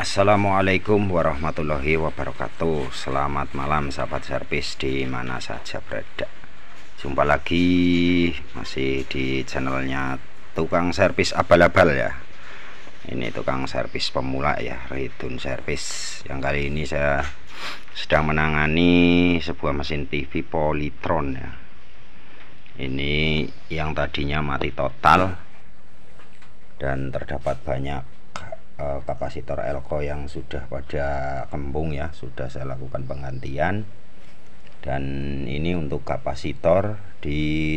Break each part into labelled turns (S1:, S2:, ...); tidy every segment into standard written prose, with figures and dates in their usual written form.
S1: Assalamualaikum warahmatullahi wabarakatuh. Selamat malam sahabat servis di mana saja berada. Jumpa lagi masih di channelnya tukang servis abal-abal ya. Ini tukang servis pemula ya, Ridun Servis. Yang kali ini saya sedang menangani sebuah mesin TV Polytron ya. Ini yang tadinya mati total dan terdapat banyak kapasitor elko yang sudah pada kembung ya, sudah saya lakukan penggantian. Dan ini untuk kapasitor di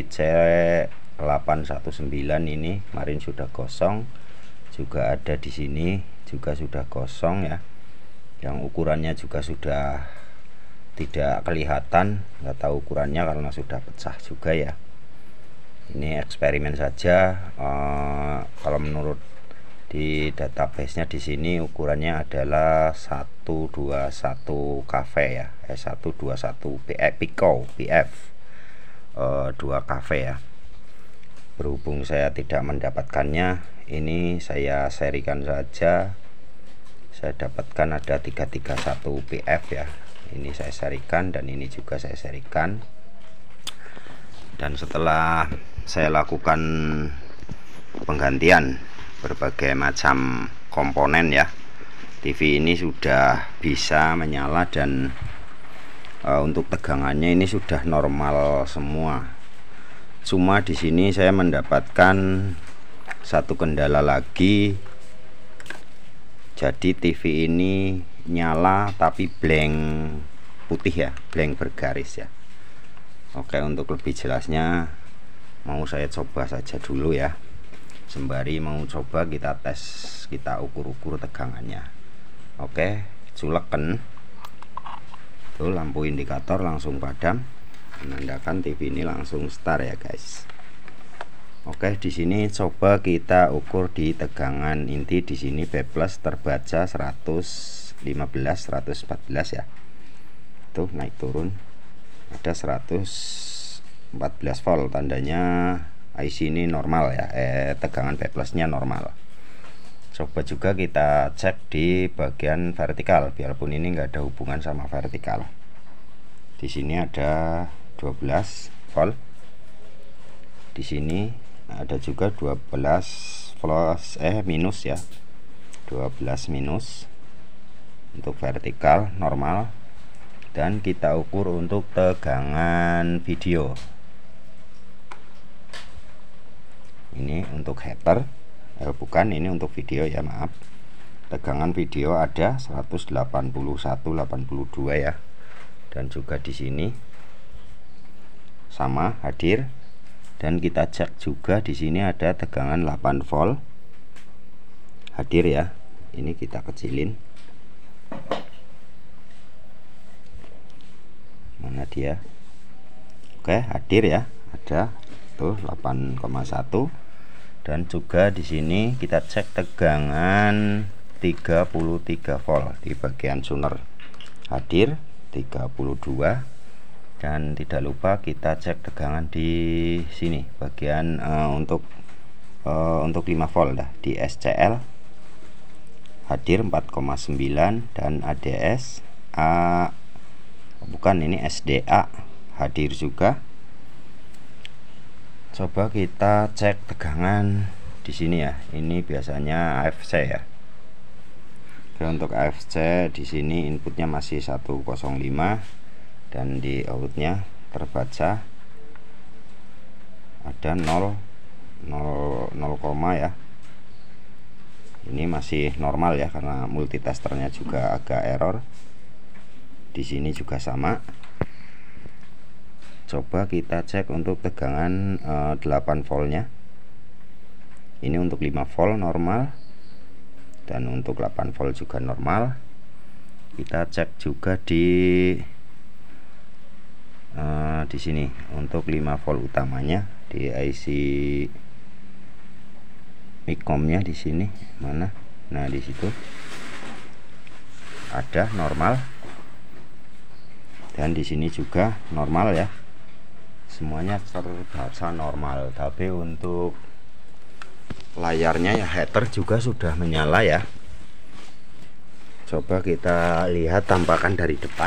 S1: C819 ini kemarin sudah kosong, juga ada di sini juga sudah kosong ya, yang ukurannya juga sudah tidak kelihatan, nggak tahu ukurannya karena sudah pecah juga ya. Ini eksperimen saja. Kalau menurut di database-nya di sini ukurannya adalah 121 cafe ya, 121 Pico PF 2 cafe ya. Berhubung saya tidak mendapatkannya, ini saya serikan saja. Saya dapatkan ada 331 PF ya. Ini saya serikan dan ini juga saya serikan. Dan setelah saya lakukan penggantian berbagai macam komponen ya, TV ini sudah bisa menyala dan untuk tegangannya ini sudah normal semua. Cuma di sini saya mendapatkan satu kendala lagi. Jadi TV ini nyala tapi blank putih ya, blank bergaris ya. Oke, untuk lebih jelasnya mau saya coba saja dulu ya, sembari mau coba kita tes, kita ukur-ukur tegangannya. Oke, culeken tuh, lampu indikator langsung padam, menandakan TV ini langsung start ya guys. Oke, di sini coba kita ukur di tegangan inti. Di sini B+ terbaca 115 114 ya. Tuh naik turun ada 114 volt, tandanya IC ini normal ya, tegangan B+ nya normal. Coba juga kita cek di bagian vertikal, biarpun ini enggak ada hubungan sama vertikal. Di sini ada 12 volt. Di sini ada juga 12 minus ya. 12 minus untuk vertikal normal. Dan kita ukur untuk tegangan video. Ini untuk header, bukan, ini untuk video ya, maaf. Tegangan video ada 181/82 ya. Dan juga di sini sama hadir. Dan kita cek juga di sini ada tegangan 8 volt. Hadir ya. Ini kita kecilin. Mana dia? Oke, hadir ya. Ada tuh 8,1. Dan juga di sini kita cek tegangan 33 volt di bagian tuner. Hadir 32. Dan tidak lupa kita cek tegangan di sini bagian untuk 5 volt dah di SCL. Hadir 4,9 dan ADS bukan, ini SDA hadir juga. Coba kita cek tegangan di sini ya. Ini biasanya AFC ya. Oke, untuk AFC di sini inputnya masih 105 dan di outputnya terbaca ada 0 ya. Ini masih normal ya, karena multitesternya juga agak error. Di sini juga sama. Coba kita cek untuk tegangan 8 voltnya. Ini untuk 5 volt normal dan untuk 8 volt juga normal. Kita cek juga di sini untuk 5 volt utamanya di IC micromnya di sini mana? Nah, di situ ada normal. Dan di sini juga normal ya. Semuanya terbaca normal, tapi untuk layarnya ya, header juga sudah menyala ya. Coba kita lihat tampakan dari depan.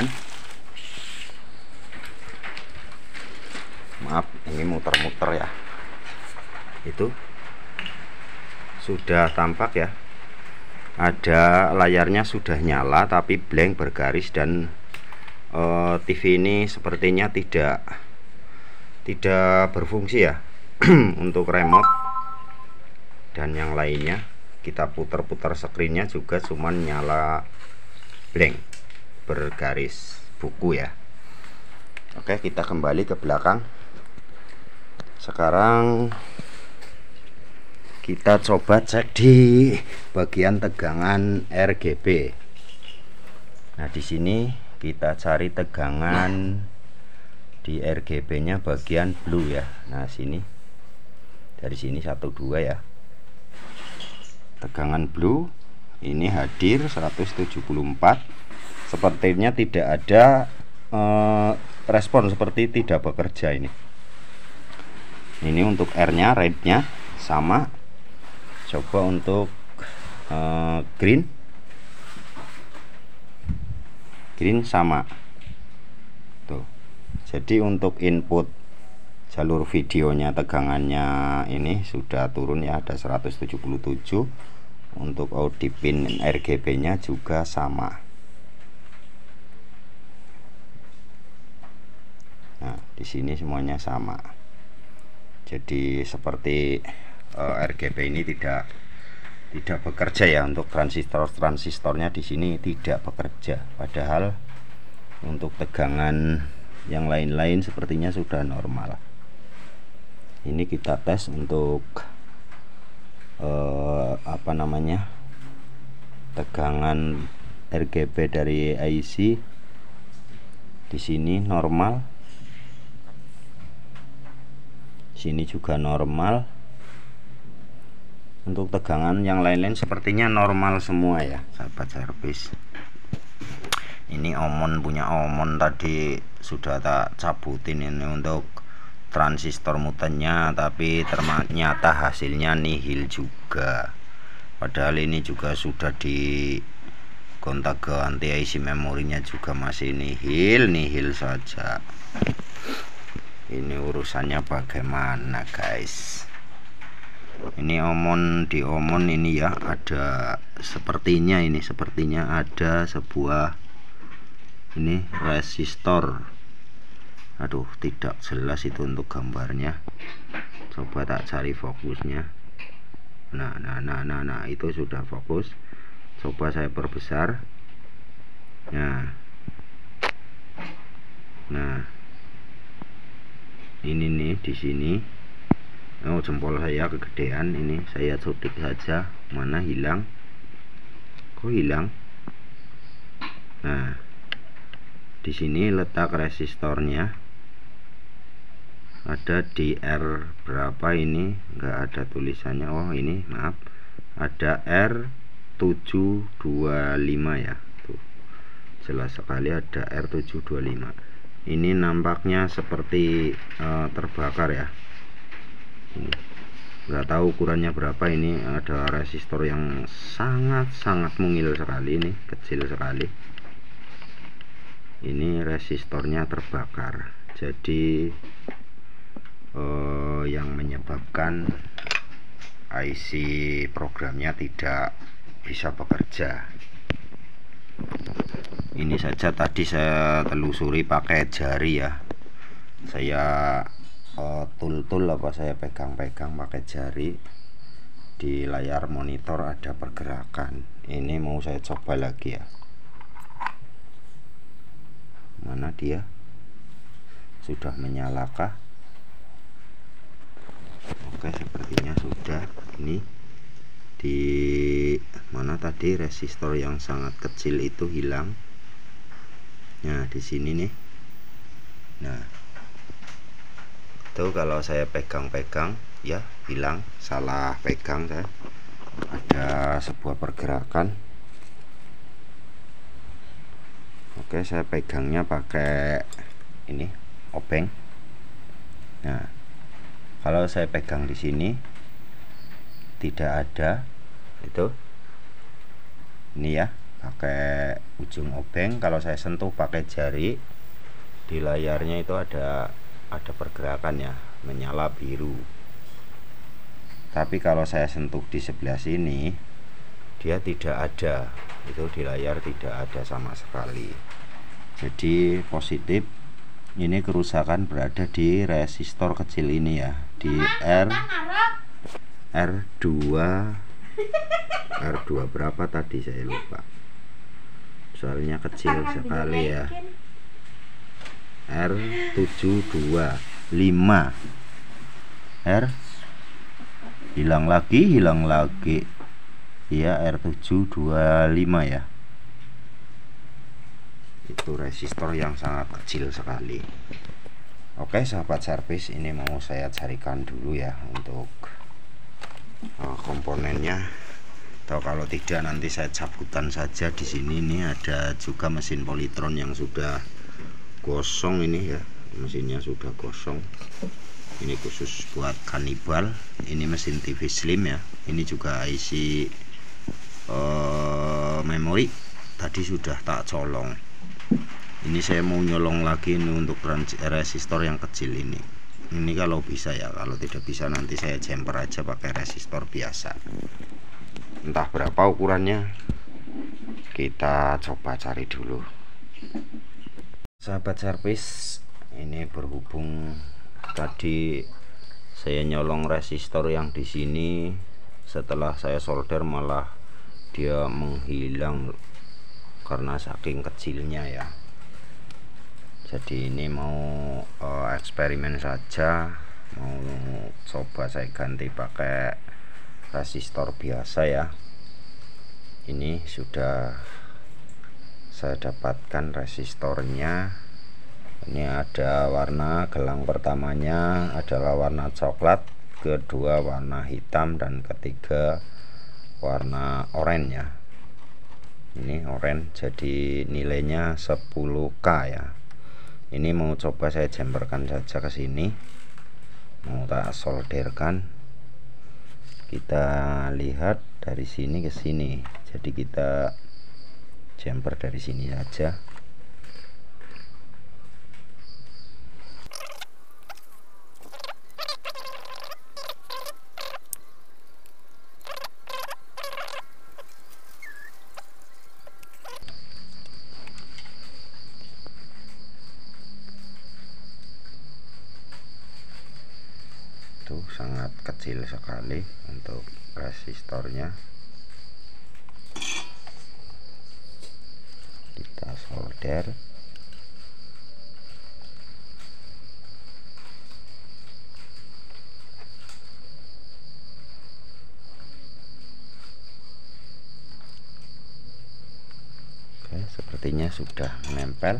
S1: Maaf, ini muter-muter ya. Itu sudah tampak ya. Ada layarnya sudah nyala tapi blank bergaris, dan TV ini sepertinya tidak berfungsi ya. Untuk remote dan yang lainnya, kita putar-putar screennya juga cuman nyala blank bergaris buku ya. Oke, kita kembali ke belakang. Sekarang kita coba cek di bagian tegangan RGB. Nah, di sini kita cari tegangan di RGB-nya bagian blue ya. Nah, sini dari sini 12 ya. Tegangan blue ini hadir 174. Sepertinya tidak ada respon, seperti tidak bekerja ini. Ini untuk R-nya, red-nya sama. Coba untuk green sama tuh. Jadi untuk input jalur videonya tegangannya ini sudah turun ya, ada 177. Untuk audi pin RGB nya juga sama. Nah, di sini semuanya sama. Jadi seperti RGB ini tidak bekerja ya. Untuk transistornya di sini tidak bekerja, padahal untuk tegangan yang lain-lain sepertinya sudah normal. Ini kita tes untuk tegangan RGB dari IC. Di sini normal, sini juga normal. Untuk tegangan yang lain-lain sepertinya normal semua ya, sahabat servis. Ini Omon punya Omon tadi sudah tak cabutin ini untuk transistor mutennya, tapi ternyata hasilnya nihil juga. Padahal ini juga sudah di gonta-ganti IC memorinya juga masih nihil saja. Ini urusannya bagaimana guys? Ini di Omon ini ya, ada sepertinya ada sebuah ini resistor. Aduh, tidak jelas itu untuk gambarnya. Coba tak cari fokusnya. Nah, itu sudah fokus. Coba saya perbesar. Nah, ini nih di sini. Oh, jempol saya kegedean ini. Saya cutik saja. Mana hilang? Kok hilang? Nah, di sini letak resistornya. Ada di R berapa ini? Enggak ada tulisannya. Oh, ini maaf. Ada R725 ya. Tuh. Jelas sekali ada R725. Ini nampaknya seperti terbakar ya. Nggak tahu ukurannya berapa. Ini ada resistor yang sangat mungil sekali, ini kecil sekali. Ini resistornya terbakar, jadi yang menyebabkan IC programnya tidak bisa bekerja. Ini saja tadi saya telusuri pakai jari ya. Saya saya pegang-pegang pakai jari. Di layar monitor ada pergerakan. Ini mau saya coba lagi ya. Mana dia? Sudah menyalakah? Oke, sepertinya sudah. Ini di mana tadi resistor yang sangat kecil itu hilang. Nah, di sini nih. Nah, itu kalau saya pegang-pegang ya hilang, salah pegang saya. Ada sebuah pergerakan. Oke, saya pegangnya pakai ini obeng. Nah, kalau saya pegang di sini tidak ada itu. Ini ya, pakai ujung obeng. Kalau saya sentuh pakai jari, di layarnya itu ada pergerakan ya, menyala biru. Tapi kalau saya sentuh di sebelah sini, dia tidak ada, itu di layar tidak ada sama sekali. Jadi positif, ini kerusakan berada di resistor kecil ini ya, di R2 berapa tadi saya lupa, soalnya kecil sekali ya. R725 R hilang lagi ya, R725 ya. Itu resistor yang sangat kecil sekali. Oke sahabat servis, ini mau saya carikan dulu ya untuk komponennya, atau kalau tidak nanti saya cabutan saja. Di sini ini ada juga mesin Polytron yang sudah gosong ini ya, mesinnya sudah gosong. Ini khusus buat kanibal. Ini mesin TV Slim ya. Ini juga isi memori tadi sudah tak colong. Ini saya mau nyolong lagi ini untuk resistor yang kecil ini. Ini kalau bisa ya, kalau tidak bisa nanti saya jumper aja pakai resistor biasa. Entah berapa ukurannya, kita coba cari dulu. Sahabat servis, ini berhubung tadi saya nyolong resistor yang di sini, setelah saya solder malah dia menghilang karena saking kecilnya ya. Jadi ini mau eksperimen saja, mau coba saya ganti pakai resistor biasa ya. Ini sudah saya dapatkan resistornya. Ini ada warna, gelang pertamanya adalah warna coklat, kedua warna hitam, dan ketiga warna oranye ya. Ini oranye, jadi nilainya 10K ya. Ini mau coba saya jumperkan saja ke sini, mau tak solderkan. Kita lihat dari sini ke sini, jadi kita jumper dari sini saja. Itu sangat kecil sekali untuk resistornya. Kita solder. Oke, sepertinya sudah menempel.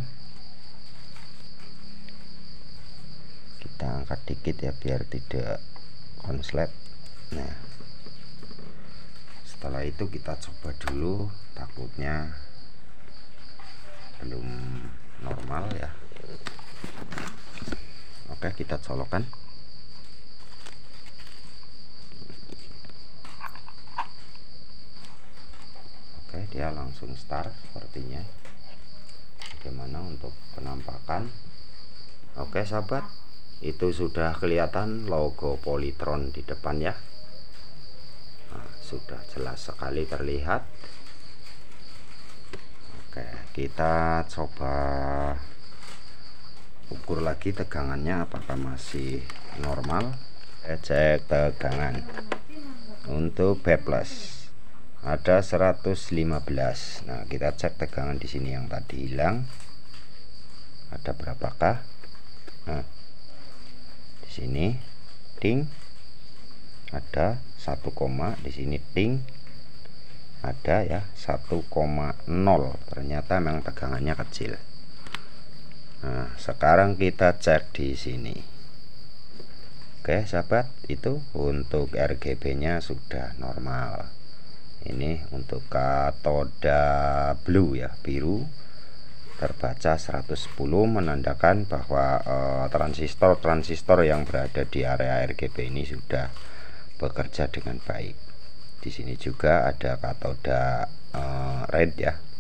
S1: Kita angkat dikit ya biar tidak konslet. Nah, setelah itu kita coba dulu, takutnya belum normal ya. Oke, kita colokkan. Oke, dia langsung start sepertinya. Bagaimana untuk penampakan? Oke sahabat, itu sudah kelihatan logo Polytron di depan ya. Nah, sudah jelas sekali terlihat. Oke, kita coba ukur lagi tegangannya apakah masih normal. Cek tegangan untuk B+ ada 115. Nah, kita cek tegangan di sini yang tadi hilang ada berapakah. Nah, di sini ting ada 1, di sini ting ada ya 1,0. Ternyata memang tegangannya kecil. Nah, sekarang kita cek di sini. Oke sahabat, itu untuk RGB-nya sudah normal. Ini untuk katoda blue ya, biru, terbaca 110, menandakan bahwa transistor yang berada di area RGB ini sudah bekerja dengan baik. Di sini juga ada katoda red ya,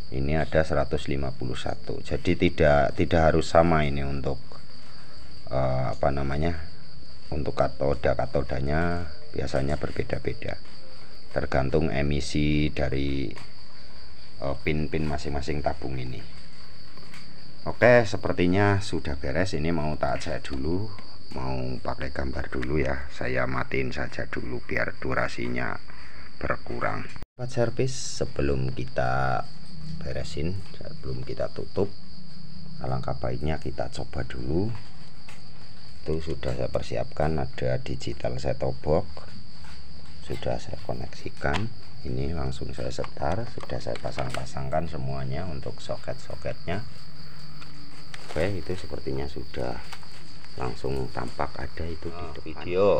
S1: Ini ada 151. Jadi tidak harus sama ini untuk apa namanya, untuk katodanya biasanya berbeda-beda, tergantung emisi dari pin-pin masing-masing tabung ini. Oke, sepertinya sudah beres. Ini mau tak cek dulu, mau pakai gambar dulu ya. Saya matiin saja dulu biar durasinya berkurang. Servis sebelum kita beresin, sebelum kita tutup, alangkah baiknya kita coba dulu. Itu sudah saya persiapkan, ada digital set-top box, sudah saya koneksikan. Ini langsung saya setar, sudah saya pasang-pasangkan semuanya untuk soket-soketnya. Oke, itu sepertinya sudah langsung tampak ada itu di depan. Video.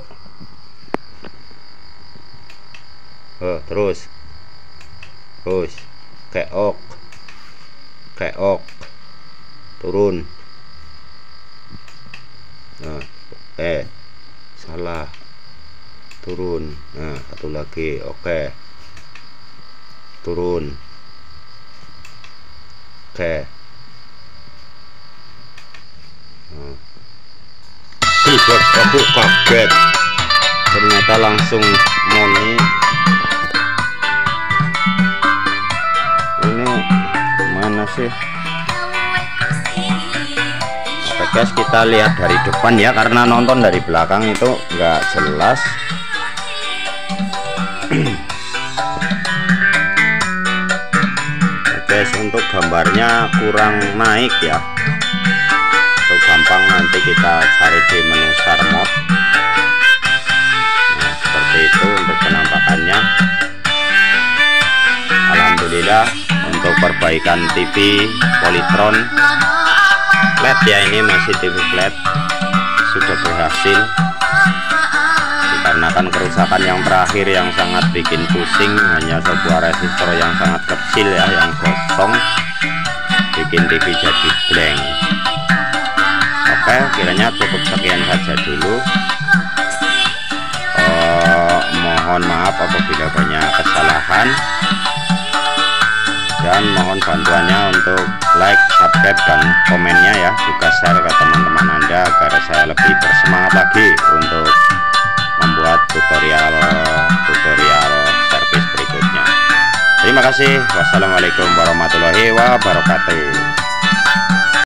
S1: Terus keok turun. Nah, salah, turun. Nah, satu lagi, oke, turun, oke. Aku kaget, ternyata langsung moni. Ini mana sih? Oke guys, kita lihat dari depan ya, karena nonton dari belakang itu nggak jelas. Oke, untuk gambarnya kurang naik ya, itu gampang nanti kita cari di menu start mode. Nah, seperti itu untuk penampakannya. Alhamdulillah untuk perbaikan TV Polytron LED ya, ini masih TV flat, sudah berhasil. Dikarenakan kerusakan yang terakhir yang sangat bikin pusing, hanya sebuah resistor yang sangat kecil ya, yang gosong, bikin TV jadi blank. Oke, kiranya cukup sekian saja dulu. Mohon maaf apabila banyak kesalahan, dan mohon bantuannya untuk like, subscribe, dan komennya ya, juga share ke teman-teman Anda agar saya lebih bersemangat lagi untuk membuat tutorial servis berikutnya. Terima kasih. Wassalamualaikum warahmatullahi wabarakatuh.